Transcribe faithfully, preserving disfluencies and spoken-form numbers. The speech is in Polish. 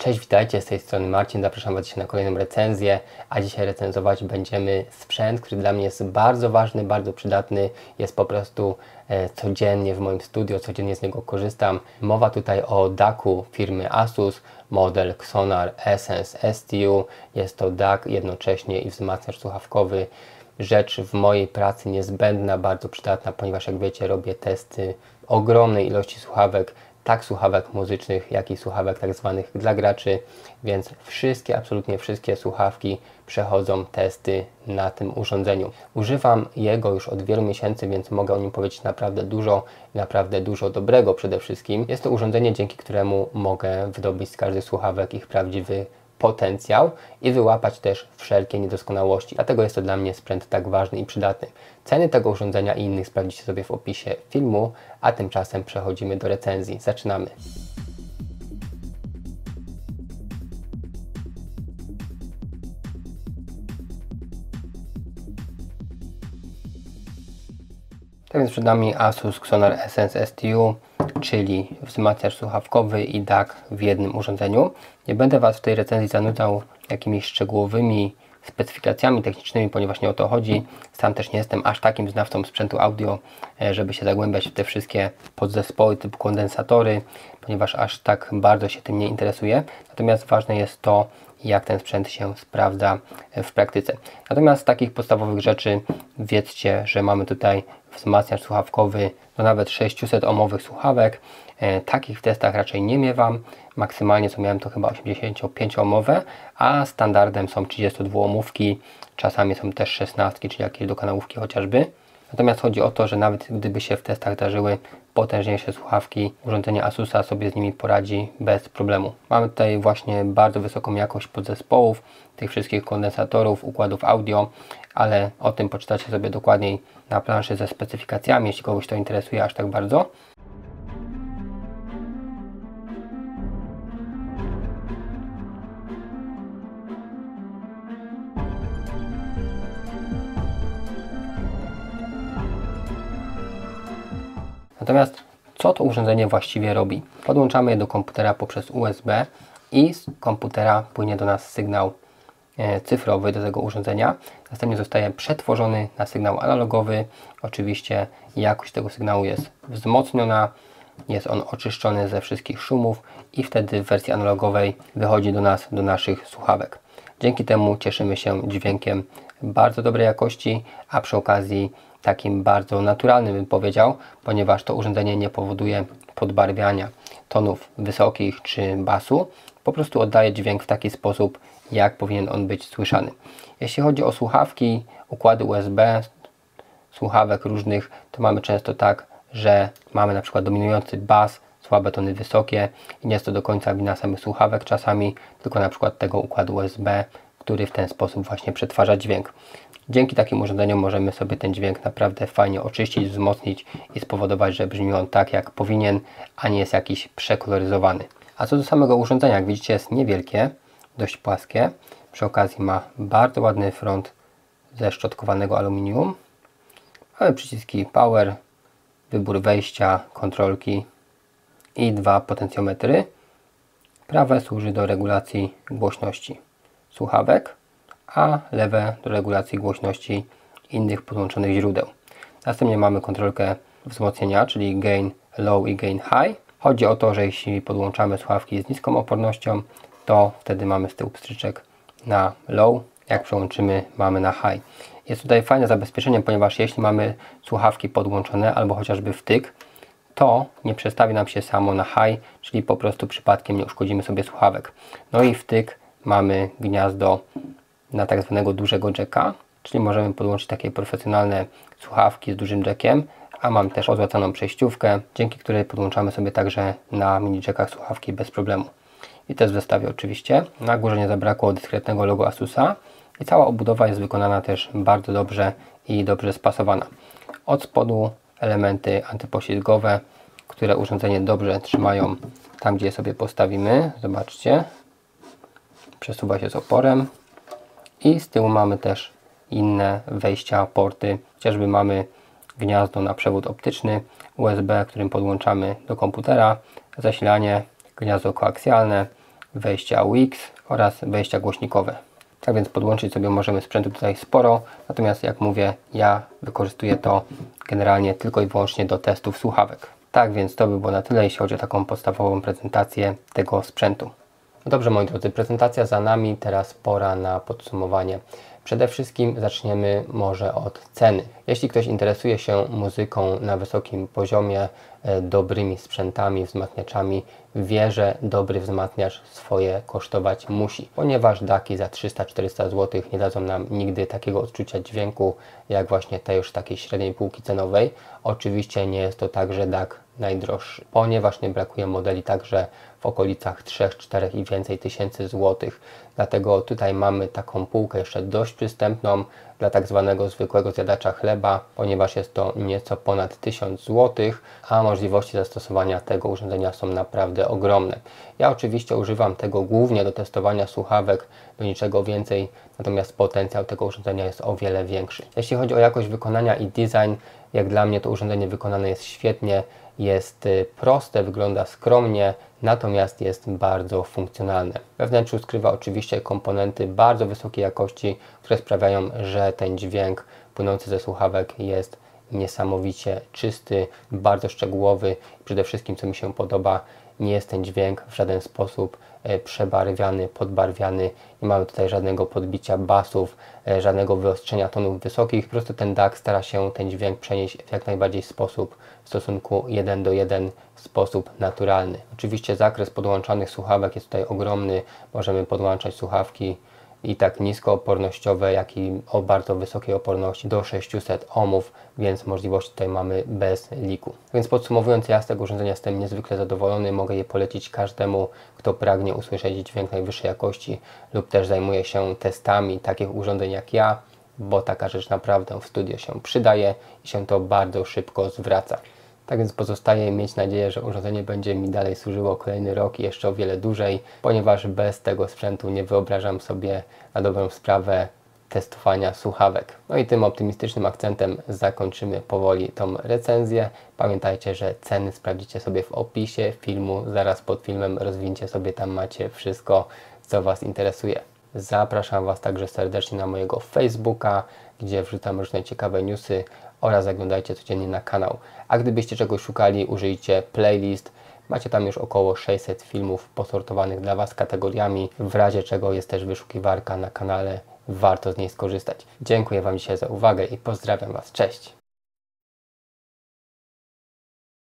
Cześć, witajcie, z tej strony Marcin, zapraszam Was dzisiaj na kolejną recenzję, a dzisiaj recenzować będziemy sprzęt, który dla mnie jest bardzo ważny, bardzo przydatny, jest po prostu e, codziennie w moim studio, codziennie z niego korzystam. Mowa tutaj o daku firmy Asus, model Xonar Essence S T U, jest to dak jednocześnie i wzmacniacz słuchawkowy. Rzecz w mojej pracy niezbędna, bardzo przydatna, ponieważ jak wiecie, robię testy ogromnej ilości słuchawek, tak słuchawek muzycznych, jak i słuchawek tak zwanych dla graczy, więc wszystkie, absolutnie wszystkie słuchawki przechodzą testy na tym urządzeniu. Używam jego już od wielu miesięcy, więc mogę o nim powiedzieć naprawdę dużo, naprawdę dużo dobrego przede wszystkim. Jest to urządzenie, dzięki któremu mogę wydobyć z każdych słuchawek ich prawdziwy potencjał i wyłapać też wszelkie niedoskonałości. Dlatego jest to dla mnie sprzęt tak ważny i przydatny. Ceny tego urządzenia i innych sprawdzicie sobie w opisie filmu, a tymczasem przechodzimy do recenzji. Zaczynamy. Tak więc przed nami Asus Xonar Essence S T U, czyli wzmacniacz słuchawkowy i dak w jednym urządzeniu. Nie będę Was w tej recenzji zanudzał jakimiś szczegółowymi specyfikacjami technicznymi, ponieważ nie o to chodzi. Sam też nie jestem aż takim znawcą sprzętu audio, żeby się zagłębiać w te wszystkie podzespoły typu kondensatory, ponieważ aż tak bardzo się tym nie interesuję. Natomiast ważne jest to, jak ten sprzęt się sprawdza w praktyce. Natomiast z takich podstawowych rzeczy wiedzcie, że mamy tutaj wzmacniacz słuchawkowy do nawet sześciuset ohmowych słuchawek. E, takich w testach raczej nie miewam. Maksymalnie co miałem to chyba osiemdziesięciopięcioohmowe, a standardem są trzydziestodwuohmówki, czasami są też szesnastki, czyli jakieś dokanałówki chociażby. Natomiast chodzi o to, że nawet gdyby się w testach darzyły potężniejsze słuchawki, urządzenie Asusa sobie z nimi poradzi bez problemu. Mamy tutaj właśnie bardzo wysoką jakość podzespołów, tych wszystkich kondensatorów, układów audio, ale o tym poczytacie sobie dokładniej na planszy ze specyfikacjami, jeśli kogoś to interesuje aż tak bardzo. Natomiast co to urządzenie właściwie robi? Podłączamy je do komputera poprzez U S B i z komputera płynie do nas sygnał cyfrowy do tego urządzenia. Następnie zostaje przetworzony na sygnał analogowy. Oczywiście jakość tego sygnału jest wzmocniona, jest on oczyszczony ze wszystkich szumów i wtedy w wersji analogowej wychodzi do nas, do naszych słuchawek. Dzięki temu cieszymy się dźwiękiem bardzo dobrej jakości, a przy okazji takim bardzo naturalnym, bym powiedział, ponieważ to urządzenie nie powoduje podbarwiania tonów wysokich czy basu, po prostu oddaje dźwięk w taki sposób, jak powinien on być słyszany. Jeśli chodzi o słuchawki, układy U S B, słuchawek różnych, to mamy często tak, że mamy na przykład dominujący bas, słabe tony wysokie i nie jest to do końca wina samych słuchawek czasami, tylko na przykład tego układu U S B, który w ten sposób właśnie przetwarza dźwięk. Dzięki takim urządzeniom możemy sobie ten dźwięk naprawdę fajnie oczyścić, wzmocnić i spowodować, że brzmi on tak, jak powinien, a nie jest jakiś przekoloryzowany. A co do samego urządzenia, jak widzicie, jest niewielkie, dość płaskie. Przy okazji ma bardzo ładny front ze szczotkowanego aluminium. Mamy przyciski power, wybór wejścia, kontrolki i dwa potencjometry. Prawe służy do regulacji głośności słuchawek, a lewe do regulacji głośności innych podłączonych źródeł. Następnie mamy kontrolkę wzmocnienia, czyli gain low i gain high. Chodzi o to, że jeśli podłączamy słuchawki z niską opornością, to wtedy mamy z tyłu pstryczek na low, jak przełączymy, mamy na high. Jest tutaj fajne zabezpieczenie, ponieważ jeśli mamy słuchawki podłączone albo chociażby wtyk, to nie przestawi nam się samo na high, czyli po prostu przypadkiem nie uszkodzimy sobie słuchawek. No i wtyk mamy gniazdo na tak zwanego dużego jacka, czyli możemy podłączyć takie profesjonalne słuchawki z dużym jackiem, a mam też pozłacaną przejściówkę, dzięki której podłączamy sobie także na mini jackach słuchawki bez problemu. I też w zestawie oczywiście. Na górze nie zabrakło dyskretnego logo Asusa i cała obudowa jest wykonana też bardzo dobrze i dobrze spasowana. Od spodu elementy antypoślizgowe, które urządzenie dobrze trzymają tam, gdzie je sobie postawimy. Zobaczcie, przesuwa się z oporem. I z tyłu mamy też inne wejścia, porty. Chociażby mamy gniazdo na przewód optyczny, U S B, którym podłączamy do komputera, zasilanie, gniazdo koaksjalne wejście A U X oraz wejścia głośnikowe. Tak więc podłączyć sobie możemy sprzętu tutaj sporo, natomiast jak mówię, ja wykorzystuję to generalnie tylko i wyłącznie do testów słuchawek. Tak więc to by było na tyle, jeśli chodzi o taką podstawową prezentację tego sprzętu. No dobrze, moi drodzy, prezentacja za nami, teraz pora na podsumowanie. Przede wszystkim zaczniemy może od ceny. Jeśli ktoś interesuje się muzyką na wysokim poziomie, e, dobrymi sprzętami, wzmacniaczami, wie, że dobry wzmacniacz swoje kosztować musi, ponieważ daki za trzysta czterysta złotych nie dadzą nam nigdy takiego odczucia dźwięku, jak właśnie te już takiej średniej półki cenowej. Oczywiście nie jest to także dak najdroższy, ponieważ nie brakuje modeli także w okolicach trzech, czterech i więcej tysięcy złotych. Dlatego tutaj mamy taką półkę jeszcze dość przystępną dla tak zwanego zwykłego zjadacza chleba, ponieważ jest to nieco ponad tysiąc złotych, a możliwości zastosowania tego urządzenia są naprawdę ogromne. Ja oczywiście używam tego głównie do testowania słuchawek, do niczego więcej, natomiast potencjał tego urządzenia jest o wiele większy. Jeśli chodzi o jakość wykonania i design, jak dla mnie to urządzenie wykonane jest świetnie, jest proste, wygląda skromnie, natomiast jest bardzo funkcjonalne. We wnętrzu skrywa oczywiście komponenty bardzo wysokiej jakości, które sprawiają, że ten dźwięk płynący ze słuchawek jest niesamowicie czysty, bardzo szczegółowy. Przede wszystkim, co mi się podoba, nie jest ten dźwięk w żaden sposób przebarwiany, podbarwiany. Nie mamy tutaj żadnego podbicia basów, żadnego wyostrzenia tonów wysokich. Po prostu ten D A C stara się ten dźwięk przenieść w jak najbardziej sposób w stosunku jeden do jeden, w sposób naturalny. Oczywiście zakres podłączanych słuchawek jest tutaj ogromny. Możemy podłączać słuchawki i tak niskoopornościowe, jak i o bardzo wysokiej oporności do sześciuset ohmów, więc możliwości tutaj mamy bez liku. Więc podsumowując, ja z tego urządzenia jestem niezwykle zadowolony, mogę je polecić każdemu, kto pragnie usłyszeć dźwięk najwyższej jakości lub też zajmuje się testami takich urządzeń jak ja, bo taka rzecz naprawdę w studio się przydaje i się to bardzo szybko zwraca. Tak więc pozostaje mieć nadzieję, że urządzenie będzie mi dalej służyło kolejny rok i jeszcze o wiele dłużej, ponieważ bez tego sprzętu nie wyobrażam sobie na dobrą sprawę testowania słuchawek. No i tym optymistycznym akcentem zakończymy powoli tą recenzję. Pamiętajcie, że ceny sprawdzicie sobie w opisie filmu, zaraz pod filmem rozwinięcie sobie, tam macie wszystko, co Was interesuje. Zapraszam Was także serdecznie na mojego Facebooka, gdzie wrzucam różne ciekawe newsy oraz zaglądajcie codziennie na kanał. A gdybyście czegoś szukali, użyjcie playlist. Macie tam już około sześćset filmów posortowanych dla Was kategoriami. W razie czego jest też wyszukiwarka na kanale. Warto z niej skorzystać. Dziękuję Wam dzisiaj za uwagę i pozdrawiam Was. Cześć!